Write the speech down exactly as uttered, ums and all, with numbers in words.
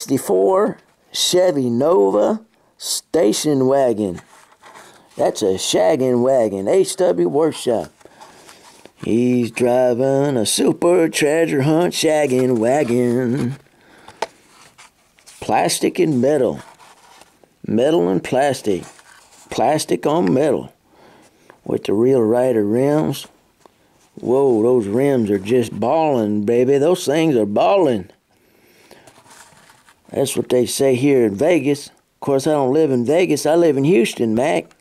sixty-four Chevy Nova station wagon. That's a shaggin' wagon. H W Workshop. He's driving a super treasure hunt shaggin' wagon. Plastic and metal. Metal and plastic. Plastic on metal. With the Real Rider rims. Whoa, those rims are just ballin', baby. Those things are ballin'. That's what they say here in Vegas. Of course, I don't live in Vegas. I live in Houston, Mac.